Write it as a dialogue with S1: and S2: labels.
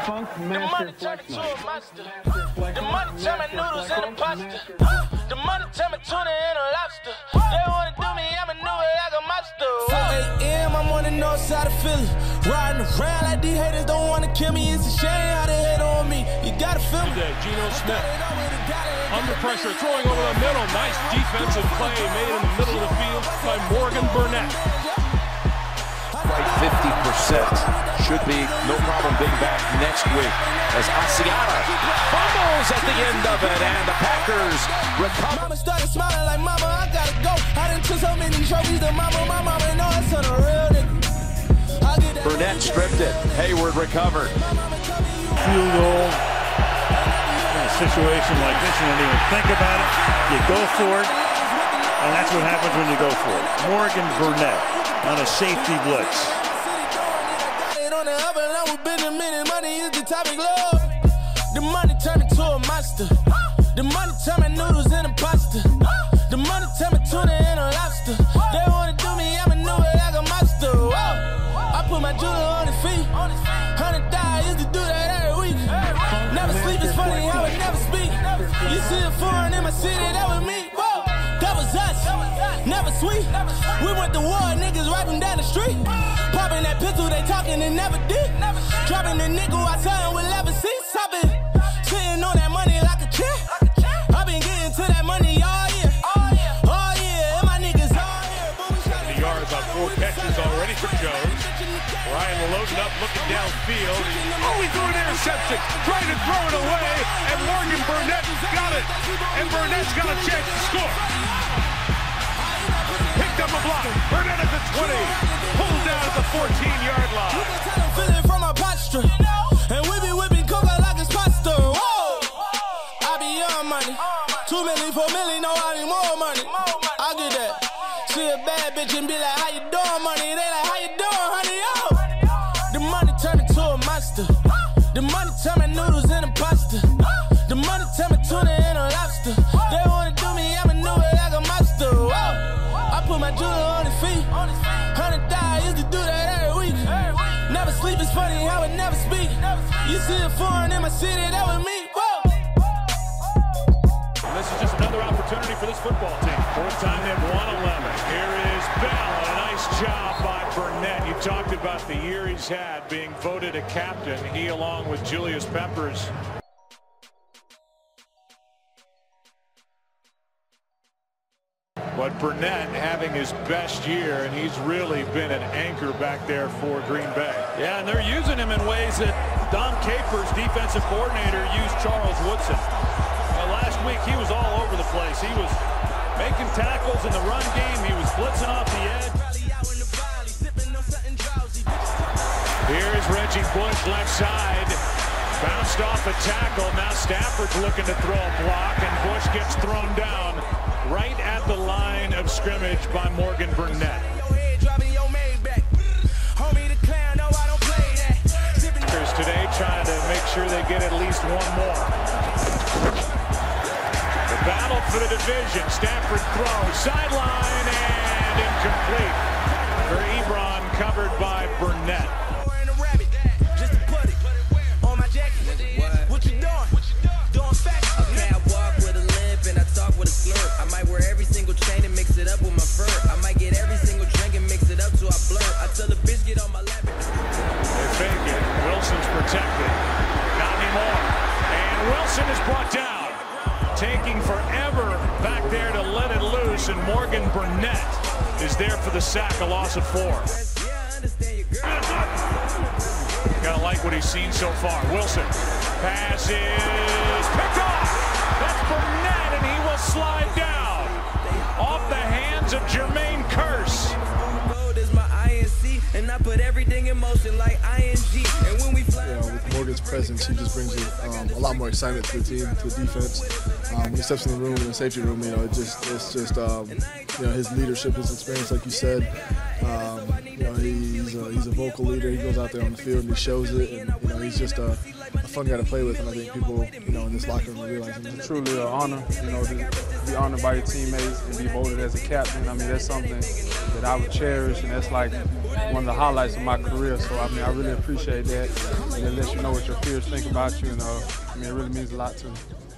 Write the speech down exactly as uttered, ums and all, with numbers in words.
S1: Funk
S2: The money turn me to a monster. The money turn me noodles into pasta. The money turn me tuna and a lobster. They wanna do me, I'm a new like a monster. four A M I'm on the north side of Philly. Riding around like these haters don't wanna kill me. It's a shame how they hate on me. You gotta feel me.
S3: Geno Smith under pressure, throwing over the middle. Nice defensive play made in the middle of the field by Morgan Burnett.
S4: Right, fifty percent. Should be no problem being back next week as Asiata fumbles at the end of it, and the Packers recover.
S2: Mama started smiling like, mama, I gotta go. I done took so many trophies to mama, my mama know it's on a real nigga.
S4: Burnett stripped it. Hayward recovered.
S5: Field goal. In a situation like this, you don't even think about it. You go for it, and that's what happens when you go for it. Morgan Burnett on a safety blitz.
S2: On the up and along with Benjamin, money is the topic, Lord. The money turn me to a monster. The money turn me noodles into pasta. The money turn me tuna and a lobster. They wanna do me, I'm a new like a monster. Whoa. I put my jeweler on his feet. Hundred dollars used to do that every week. Never sleep, it's funny how it never speak. You see a foreign in my city, that was me. Whoa. That was us. Never sweet. We went to war, niggas rapping down the street. Popping that pistol, they talking and never did. Dropping the nickel, I tell them we'll never see. I've been sitting on that money like a chair. I've been getting to that money all year. All year, and my niggas all here.
S3: seventy yards on four catches already for Jones. Ryan loaded up, looking downfield. Oh, he threw an interception, trying to throw it away, and Morgan Burnett got it. And Burnett's got a chance to score. Picked up a block. Burnett at the twenty. Pulled down at the fourteen-yard line.
S2: Feeling from my posture. And we be whipping coca like it's pasta. Whoa! I be young money. Two million, four million, no, I need more money. I get that. See a bad bitch and be like, how you doing, money? They like, how you doing, honey? Yo! The money turn me to a monster. The money turn me noodles into pasta. The money turn me tuna and a lobster. They wanna do me, I'm a new like a monster. Whoa! I put my jeweler on his feet. Hundred dollars used to do that every week. Never sleep, it's funny how it never speak. You see a foreign in my city, that was me. Whoa!
S3: This is just another opportunity for this football team. Fourth time they've won eleven. Here is Bell, and a nice job by Burnett. You talked about the year he's had being voted a captain. He, along with Julius Peppers. But Burnett having his best year, and he's really been an anchor back there for Green Bay.
S5: Yeah, and they're using him in ways that Don Capers, defensive coordinator, used Charles Woodson. Well, last week he was all over the place. He was making tackles in the run game. He was blitzing off the edge.
S3: Here's Reggie Bush, left side. Bounced off a tackle. Now Stafford's looking to throw a block, and Bush gets thrown down right at the line of scrimmage by Morgan Burnett. Today trying to make sure they get at least one more. The battle for the division. Stafford throws, sideline, and incomplete. For Ebron, covered by Burnett.
S6: Okay, I walk with a limp and I talk with a slur. I might wear every single chain and mix it up with my fur. I might get every single drink and mix it up till I blur. I tell the bitch get on my lap.
S3: They fake it. Wilson's protected. Not anymore. And Wilson is brought down. Taking forever back there to let it loose. And Morgan Burnett is there for the sack, a loss of four. Gotta like what he's seen so far. Wilson. Pass is picked off. That's Burnett, and he will slide down. Off the hands of Jermaine Kearse.
S6: And I put everything in motion like I N G. And when we fly,
S7: you know, with Morgan's presence, he just brings a, um, a lot more excitement to the team, to the defense. Um, when he steps in the room, in the safety room, you know, it just it's just um, you know, his leadership, his experience, like you said. Um, you know, he's a, he's a vocal leader. He goes out there on the field and he shows it. And you know, he's just a, a fun guy to play with. And I think people, you know, in this locker room are realizing
S1: it's truly an honor, you know, to be honored by your teammates and be voted as a captain. I mean, that's something that I would cherish, and that's like one of the highlights of my career. So I mean, I really appreciate that. And it lets you know what your peers think about you, and uh, I mean, it really means a lot to me.